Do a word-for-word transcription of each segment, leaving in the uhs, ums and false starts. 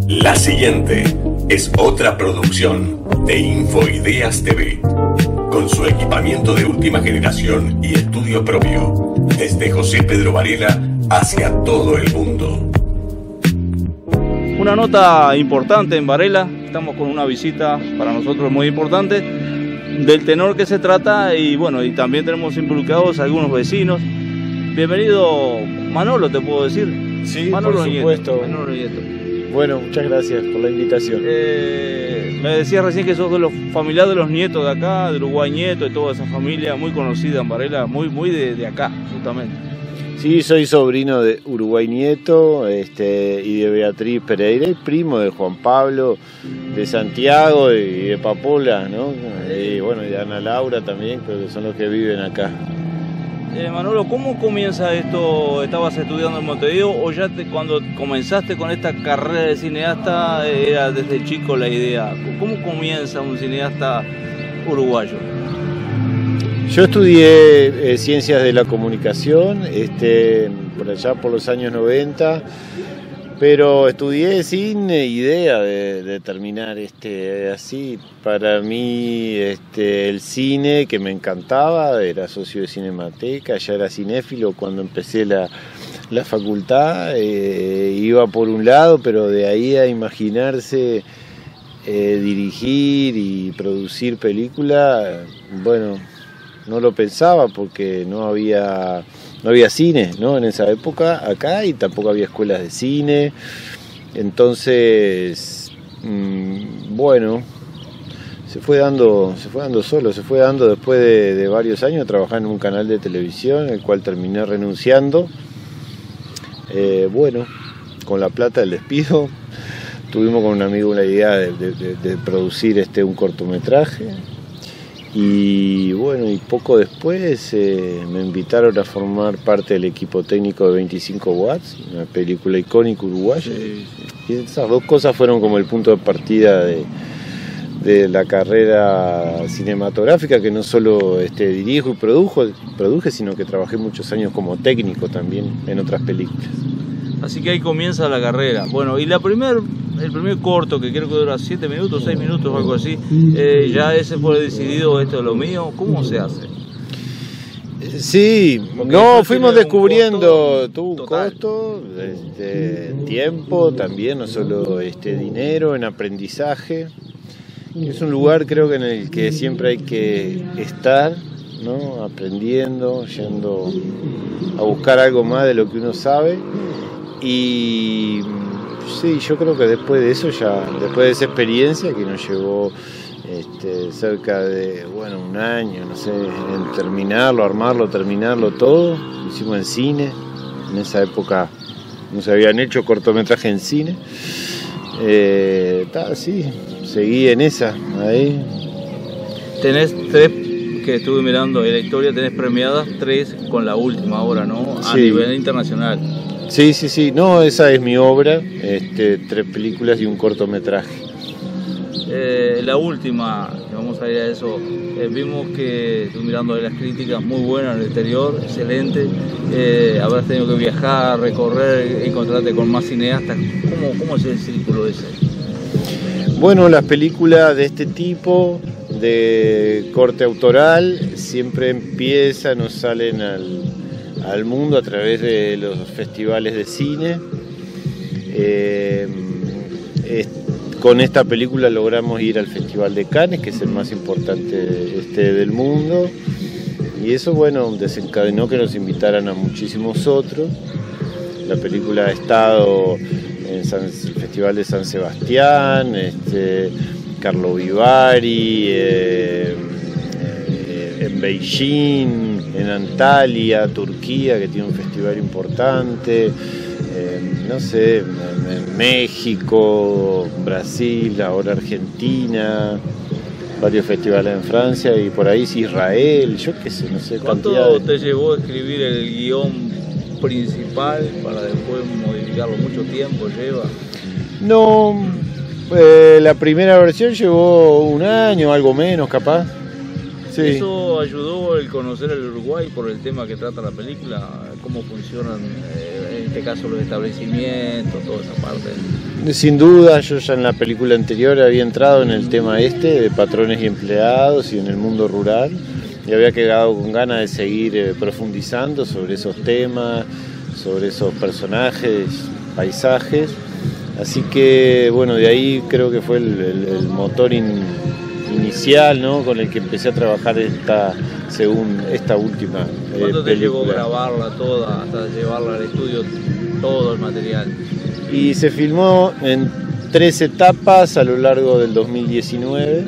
La siguiente es otra producción de Infoideas T V, con su equipamiento de última generación y estudio propio, desde José Pedro Varela hacia todo el mundo. Una nota importante en Varela, estamos con una visita para nosotros muy importante, del tenor que se trata, y bueno, y también tenemos involucrados algunos vecinos. Bienvenido, Manolo, te puedo decir. Sí, Manolo por supuesto. Nieto, Manolo Nieto. Bueno, muchas gracias por la invitación. Eh, me decías recién que sos de los familiares de los Nietos de acá, de Uruguay Nieto y toda esa familia muy conocida en Varela, muy, muy de, de acá, justamente. Sí, soy sobrino de Uruguay Nieto este, y de Beatriz Pereira, y primo de Juan Pablo, de Santiago y de Papola, ¿no? Y bueno, y de Ana Laura también, creo que son los que viven acá. Eh, Manolo, ¿cómo comienza esto? ¿Estabas estudiando en Montevideo o ya te, cuando comenzaste con esta carrera de cineasta era desde chico la idea? ¿Cómo comienza un cineasta uruguayo? Yo estudié eh, Ciencias de la Comunicación, este, por allá por los años noventa, pero estudié sin idea de, de terminar este, así. Para mí este, el cine, que me encantaba, era socio de Cinemateca, ya era cinéfilo cuando empecé la, la facultad, eh, iba por un lado, pero de ahí a imaginarse eh, dirigir y producir película, bueno, no lo pensaba porque no había... No había cine, ¿no? En esa época acá, y tampoco había escuelas de cine. Entonces, mmm, bueno, se fue dando, se fue dando solo, se fue dando después de, de varios años trabajando en un canal de televisión, el cual terminé renunciando. Eh, bueno, con la plata del despido, tuvimos con un amigo la idea de, de, de, de producir este, un cortometraje. Y bueno, y poco después eh, me invitaron a formar parte del equipo técnico de veinticinco watts, una película icónica uruguaya. Sí, sí. Y esas dos cosas fueron como el punto de partida de, de la carrera cinematográfica, que no solo este, dirijo y produjo, produje, sino que trabajé muchos años como técnico también en otras películas. Así que ahí comienza la carrera. Bueno, y la primer, el primer corto, que creo que dura siete minutos, seis minutos o algo así, eh, ya ese fue decidido, esto es lo mío. ¿Cómo se hace? Sí, porque no, fuimos descubriendo, tuvo un costo, este, tiempo también, no solo este, dinero, en aprendizaje. Es un lugar, creo que en el que siempre hay que estar, ¿no? Aprendiendo, yendo a buscar algo más de lo que uno sabe. Y sí, yo creo que después de eso, ya después de esa experiencia que nos llevó este, cerca de, bueno, un año, no sé, en terminarlo, armarlo, terminarlo todo, lo hicimos en cine. En esa época no se habían hecho cortometrajes en cine. Eh, ta, sí, seguí en esa, ahí. Tenés tres, que estuve mirando en la historia, tenés premiadas tres con la última ahora, ¿no? A sí. Nivel internacional. Sí, sí, sí, no, esa es mi obra, este, tres películas y un cortometraje. Eh, la última, vamos a ir a eso, eh, vimos que, estuve mirando las críticas, muy buenas en el exterior, excelente, eh, habrás tenido que viajar, recorrer, encontrarte con más cineastas. ¿Cómo, cómo es el círculo ese? Bueno, las películas de este tipo, de corte autoral, siempre empiezan o salen al... al mundo a través de los festivales de cine. Eh, es, con esta película logramos ir al Festival de Cannes, que es el más importante este, del mundo, y eso, bueno, desencadenó que nos invitaran a muchísimos otros. La película ha estado en San, el Festival de San Sebastián, este, Carlo Vivari, eh, eh, en Beijing, en Antalya, Turquía, que tiene un festival importante, eh, no sé, en México, Brasil, ahora Argentina, varios festivales en Francia, y por ahí sí Israel, yo qué sé, no sé. ¿Cuánto te llevó a escribir el guión principal para después modificarlo? ¿Mucho tiempo lleva? No, eh, la primera versión llevó un año, algo menos capaz. Sí. ¿Eso ayudó el conocer el Uruguay por el tema que trata la película? ¿Cómo funcionan eh, en este caso los establecimientos, toda esa parte. Sin duda, yo ya en la película anterior había entrado en el tema este de patrones y empleados y en el mundo rural, y había quedado con ganas de seguir eh, profundizando sobre esos temas, sobre esos personajes, paisajes. Así que, bueno, de ahí creo que fue el, el, el motor in, inicial, ¿no?, con el que empecé a trabajar esta, según, esta última eh, ¿Cuánto te película. llevó grabarla toda, hasta llevarla al estudio, todo el material? Y se filmó en tres etapas a lo largo del dos mil diecinueve.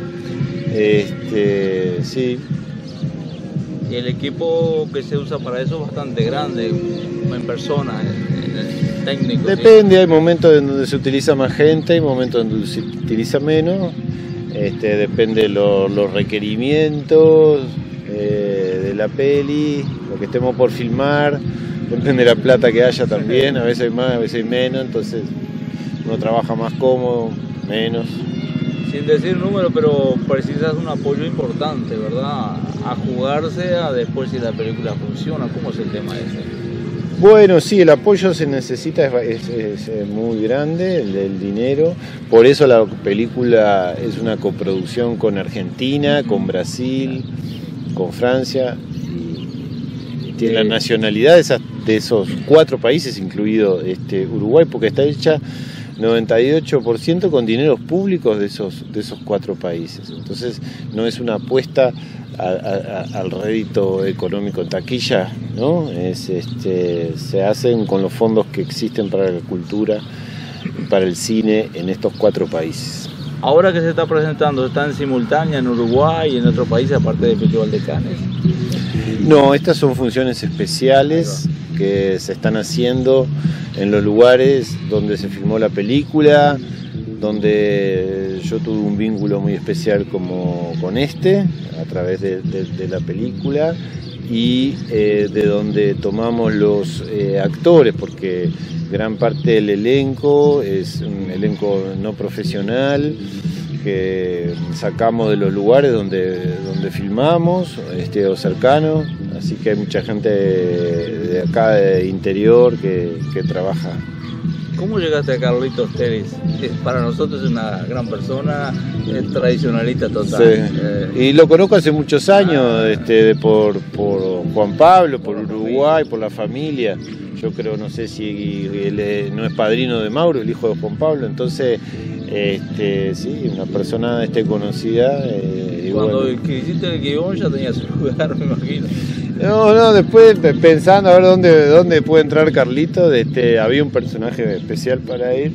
Este, sí. Y el equipo que se usa para eso es bastante grande, en persona, en, en el técnico. Depende, ¿sí? Hay momentos en donde se utiliza más gente, hay momentos en donde se utiliza menos. Este, depende de lo, los requerimientos eh, de la peli, lo que estemos por filmar, depende de la plata que haya también, a veces hay más, a veces hay menos, entonces uno trabaja más cómodo, menos. Sin decir número, pero precisas un apoyo importante, ¿verdad? A jugarse a después si la película funciona. ¿Cómo es el tema ese? Bueno, sí, el apoyo se necesita, es, es, es muy grande, el, el dinero. Por eso la película es una coproducción con Argentina, con Brasil, con Francia. Y, y tiene la nacionalidad de, esas, de esos cuatro países, incluido este, Uruguay, porque está hecha noventa y ocho por ciento con dineros públicos de esos, de esos cuatro países. Entonces no es una apuesta a, a, al rédito económico en taquilla, ¿no? Es, este, se hacen con los fondos que existen para la cultura y para el cine en estos cuatro países. Ahora que se está presentando, ¿está en simultánea en Uruguay y en otros países aparte del Festival de Cannes? No, estas son funciones especiales que se están haciendo en los lugares donde se filmó la película, donde yo tuve un vínculo muy especial como con este, a través de, de, de la película, y eh, de donde tomamos los eh, actores, porque gran parte del elenco es un elenco no profesional, que sacamos de los lugares donde, donde filmamos, este, o cercanos, así que hay mucha gente de, de acá, de interior, que, que trabaja. ¿Cómo llegaste a Carlitos Telles? Para nosotros es una gran persona, es tradicionalista total. Sí. Eh, y lo conozco hace muchos años, ah, este, por, por Juan Pablo, por Uruguay, por la familia. Yo creo, no sé si él no es padrino de Mauro, el hijo de Juan Pablo, entonces... Este, sí, una persona este, conocida. Eh, Cuando bueno. hiciste el guión ya tenía su lugar, me imagino. No, no, después pensando a ver dónde, dónde puede entrar Carlito, este, había un personaje especial para él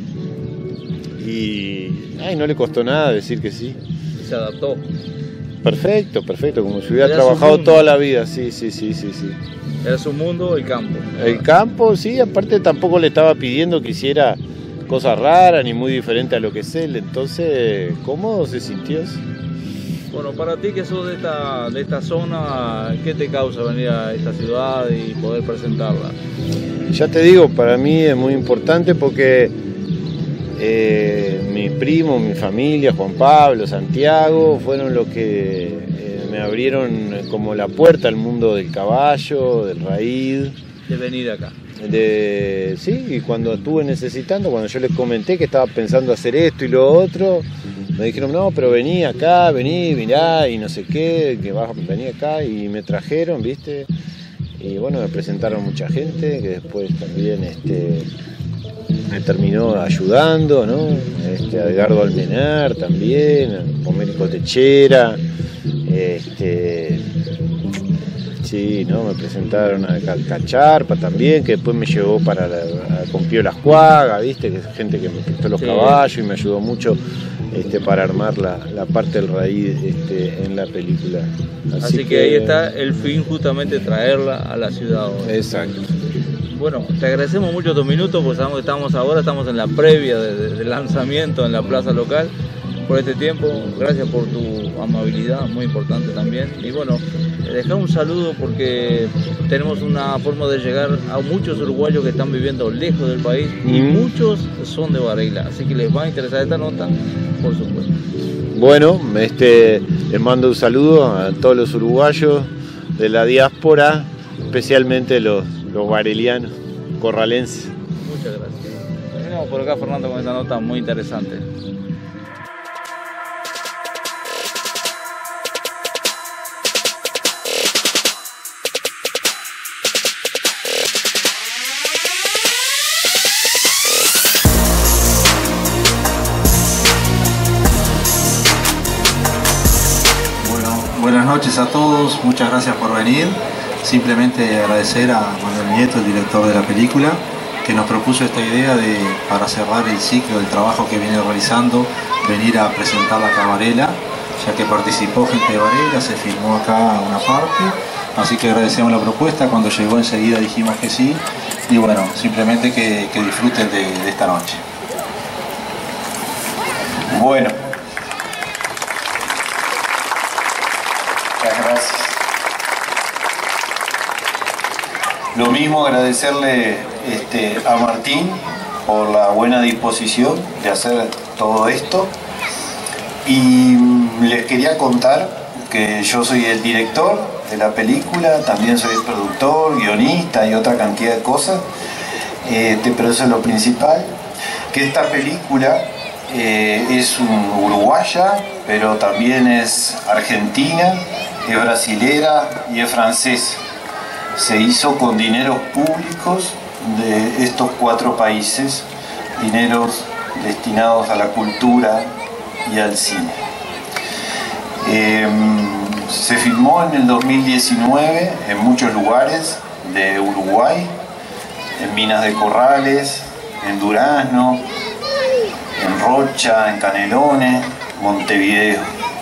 y ay, no le costó nada decir que sí. Se adaptó. Perfecto, perfecto, como si hubiera trabajado toda la vida, sí, sí, sí, sí, sí. Era su mundo, el campo. El campo, sí, aparte tampoco le estaba pidiendo que hiciera cosas raras ni muy diferente a lo que es él, entonces cómodo se sintió. Bueno, para ti que sos de esta, de esta zona, ¿qué te causa venir a esta ciudad y poder presentarla? Ya te digo, para mí es muy importante porque eh, mi primo, mi familia, Juan Pablo, Santiago, fueron los que eh, me abrieron como la puerta al mundo del caballo, del raíz. De venir acá. De, sí, y cuando estuve necesitando, cuando yo les comenté que estaba pensando hacer esto y lo otro, me dijeron, no, pero vení acá, vení, mirá, y no sé qué, que vas a venir acá, y me trajeron, ¿viste? Y bueno, me presentaron mucha gente, que después también este, me terminó ayudando, ¿no? Este, a Edgardo Almenar también, a Pomérico Techera, este... Sí, ¿no? Me presentaron a Cacharpa también, que después me llevó para la, con Piola Juaga, ¿viste? Que es gente que me prestó los sí. caballos y me ayudó mucho este, para armar la, la parte del raíz este, en la película. Así, Así que, que ahí está el fin, justamente traerla a la ciudad hoy. Exacto. Bueno, te agradecemos mucho tus minutos, porque sabemos que estamos ahora, estamos en la previa del de, de lanzamiento en la plaza local. Por este tiempo, gracias por tu amabilidad, muy importante también. Y bueno, dejar un saludo porque tenemos una forma de llegar a muchos uruguayos que están viviendo lejos del país y mm. muchos son de Varela, así que les va a interesar esta nota, por supuesto. Bueno, este, les mando un saludo a todos los uruguayos de la diáspora, especialmente los, los varelianos. corralense. Muchas gracias. Terminamos por acá, Fernando, con esta nota muy interesante. Buenas noches a todos, muchas gracias por venir. Simplemente agradecer a Manuel Nieto, el director de la película, que nos propuso esta idea de, para cerrar el ciclo del trabajo que viene realizando, venir a presentar la Varela, ya que participó gente de Varela, se filmó acá una parte, así que agradecemos la propuesta. Cuando llegó enseguida dijimos que sí, y bueno, simplemente que, que disfruten de, de esta noche. Bueno. Muchas gracias. Lo mismo agradecerle este, a Martín por la buena disposición de hacer todo esto. Y les quería contar que yo soy el director de la película, también soy el productor, guionista y otra cantidad de cosas. Este, pero eso es lo principal. Que esta película eh, es un uruguaya, pero también es argentina, es brasilera y es francesa. Se hizo con dineros públicos de estos cuatro países, dineros destinados a la cultura y al cine. Eh, se filmó en el dos mil diecinueve en muchos lugares de Uruguay, en Minas de Corrales, en Durazno, en Rocha, en Canelones, Montevideo.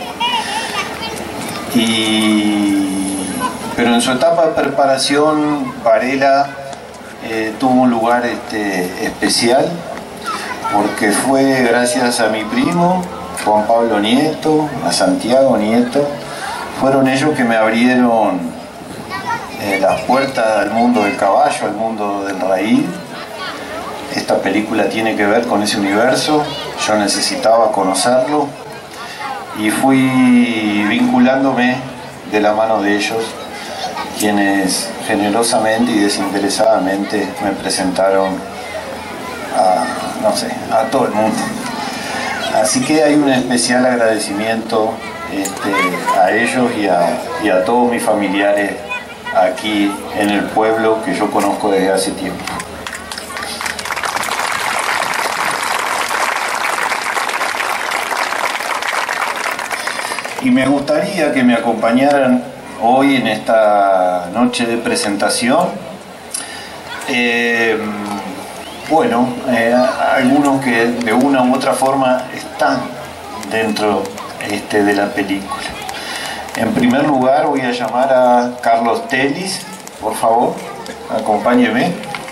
Y, pero en su etapa de preparación, Varela eh, tuvo un lugar este, especial, porque fue gracias a mi primo, Juan Pablo Nieto, a Santiago Nieto, fueron ellos que me abrieron eh, las puertas al mundo del caballo, al mundo del raíl. Esta película tiene que ver con ese universo, yo necesitaba conocerlo y fui vinculándome de la mano de ellos, quienes generosamente y desinteresadamente me presentaron a, no sé, a todo el mundo. Así que hay un especial agradecimiento este, a ellos y a, y a todos mis familiares aquí en el pueblo que yo conozco desde hace tiempo. Y me gustaría que me acompañaran hoy en esta noche de presentación. Eh, bueno, eh, algunos que de una u otra forma están dentro este, de la película. En primer lugar voy a llamar a Carlos Telis, por favor, acompáñeme.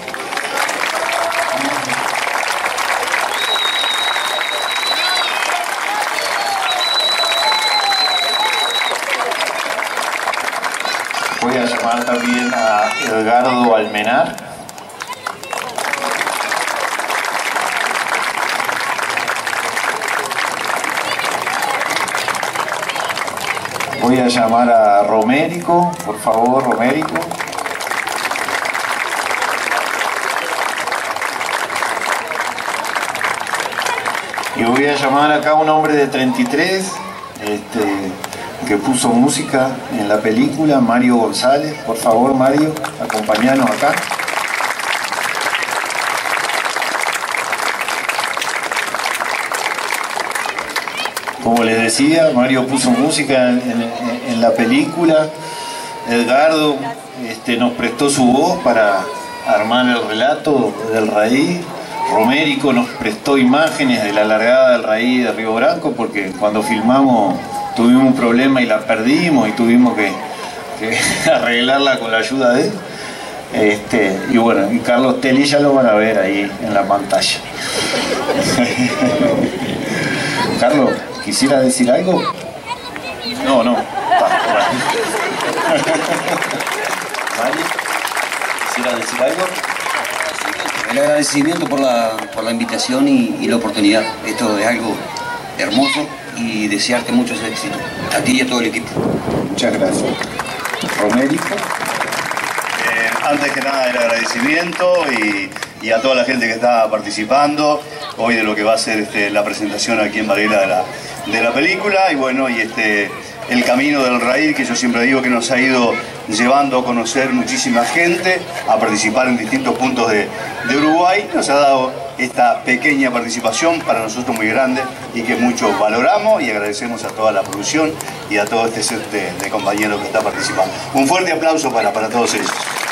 Voy a llamar también a Edgardo Almenar. Voy a llamar a Romérico, por favor, Romérico. Y voy a llamar acá a un hombre de treinta y tres, este, que puso música en la película, Mario González. Por favor, Mario, acompáñanos acá. Como les decía, Mario puso música en, en, en la película. Edgardo este, nos prestó su voz para armar el relato del raíz. Romérico nos prestó imágenes de la largada del raíz de Río Branco, porque cuando filmamos tuvimos un problema y la perdimos y tuvimos que, que arreglarla con la ayuda de él. Este, y bueno, y Carlos Telis ya lo van a ver ahí en la pantalla. Carlos, ¿quisiera decir algo? No, no. ¿Vale? ¿Quisiera decir algo? El agradecimiento por la, por la invitación y, y la oportunidad. Esto es algo hermoso y desearte muchos éxitos. A ti y a todo el equipo. Muchas gracias. Romérico. Eh, antes que nada el agradecimiento y, y a toda la gente que está participando hoy de lo que va a ser este, la presentación aquí en Varela de la, de la película y bueno, y este, el camino del raíz que yo siempre digo que nos ha ido llevando a conocer muchísima gente, a participar en distintos puntos de, de Uruguay, nos ha dado esta pequeña participación para nosotros muy grande y que mucho valoramos y agradecemos a toda la producción y a todo este set de, de compañeros que está participando. Un fuerte aplauso para, para todos ellos.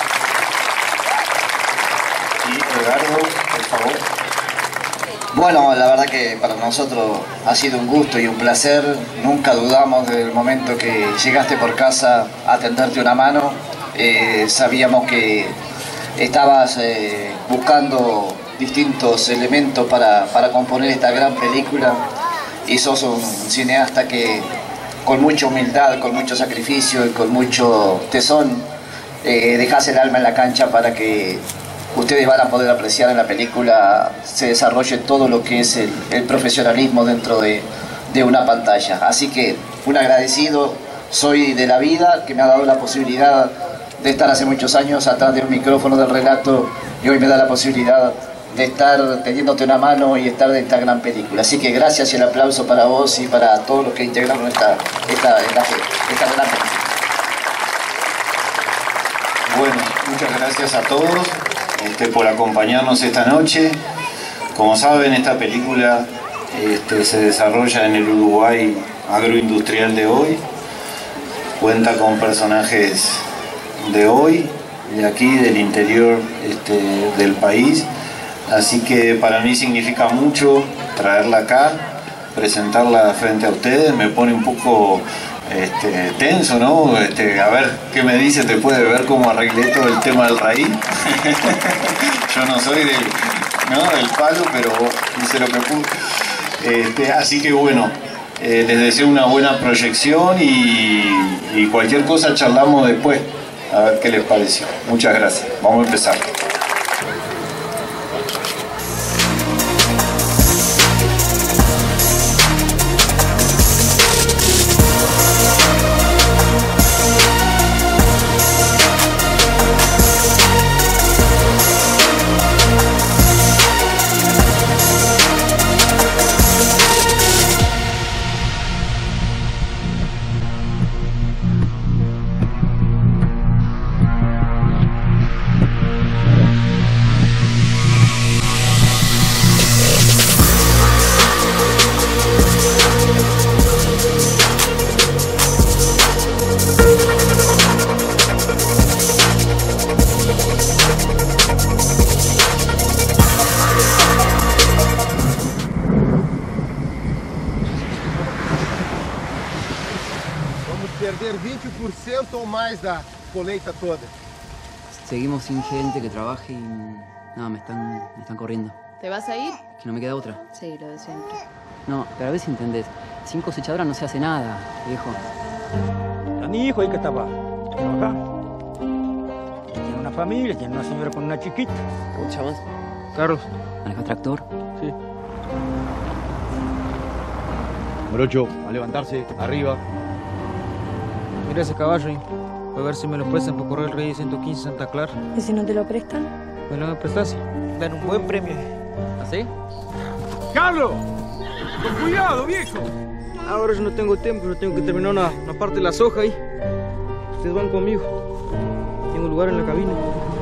Y Edgardo, por favor. Bueno, la verdad que para nosotros ha sido un gusto y un placer. Nunca dudamos desde el momento que llegaste por casa a tenderte una mano. Eh, sabíamos que estabas eh, buscando distintos elementos para, para componer esta gran película y sos un cineasta que con mucha humildad, con mucho sacrificio y con mucho tesón eh, dejás el alma en la cancha para que ustedes van a poder apreciar en la película se desarrolle todo lo que es el, el profesionalismo dentro de, de una pantalla. Así que un agradecido soy de la vida que me ha dado la posibilidad de estar hace muchos años atrás del micrófono del relato y hoy me da la posibilidad de estar teniéndote una mano y estar de esta gran película. Así que gracias y el aplauso para vos y para todos los que integraron esta, esta, esta, esta gran película. Bueno, muchas gracias a todos este, por acompañarnos esta noche. Como saben, esta película este, se desarrolla en el Uruguay agroindustrial de hoy. Cuenta con personajes de hoy, de aquí, del interior este, del país. Así que para mí significa mucho traerla acá, presentarla frente a ustedes. Me pone un poco este, tenso, ¿no? Este, a ver qué me dice, te puede ver cómo arreglé todo el tema del raíz. Yo no soy del, ¿no? del palo, pero hice lo que pude. Este, así que bueno, eh, les deseo una buena proyección y, y cualquier cosa charlamos después. A ver qué les pareció. Muchas gracias. Vamos a empezar. Perder veinte por ciento o más da colheita toda. Seguimos sin gente que trabaje y nada, me están, me están corriendo. ¿Te vas a ir? Que no me queda otra. Sí, lo de siempre. No, pero a ver si entendés. Sin cosechadora no se hace nada, viejo. A mi hijo ahí que estaba trabajando. Tiene una familia, tiene una señora con una chiquita. ¿Cómo te llamas? Carlos. ¿Manejas tractor? Sí. Morocho, a levantarse, arriba. Mira ese caballo ahí. Voy a ver si me lo prestan por correr el Rey ciento quince Santa Clara. ¿Y si no te lo prestan? ¿Me lo prestas? Dan un buen premio. ¿Así? ¡Carlos! ¡Con cuidado, viejo! Ahora yo no tengo tiempo, yo tengo que terminar una, una parte de la soja ahí. Ustedes van conmigo. Tengo lugar en la cabina.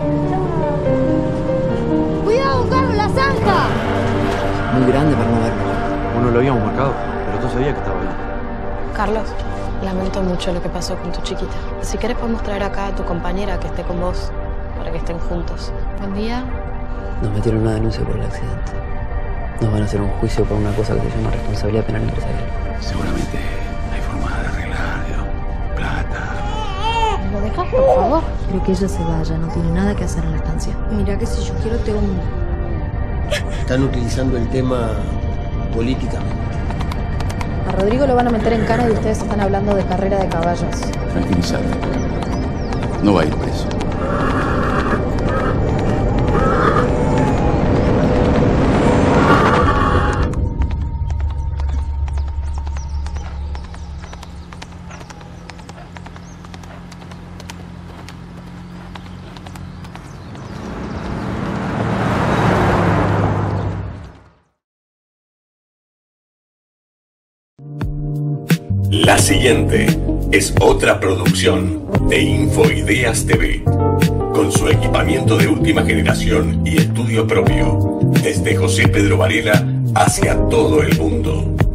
¡Cuidado, Carlos, la zanja! Muy grande para no verlo. Bueno, lo habíamos marcado, pero tú sabías que estaba ahí. Carlos, lamento mucho lo que pasó con tu chiquita. Si querés podemos traer acá a tu compañera que esté con vos, para que estén juntos. Buen día. Nos metieron una denuncia por el accidente. Nos van a hacer un juicio por una cosa que se llama responsabilidad penal empresarial. Seguramente hay formas de arreglar, ¿no? Plata. ¿Lo dejas, por favor? Quiero que ella se vaya, no tiene nada que hacer en la estancia. Mira que si yo quiero te hundo. Están utilizando el tema políticamente. A Rodrigo lo van a meter en cana y ustedes están hablando de carrera de caballos. Tranquilízate. No va a ir preso. La siguiente es otra producción de Infoideas T V, con su equipamiento de última generación y estudio propio, desde José Pedro Varela hacia todo el mundo.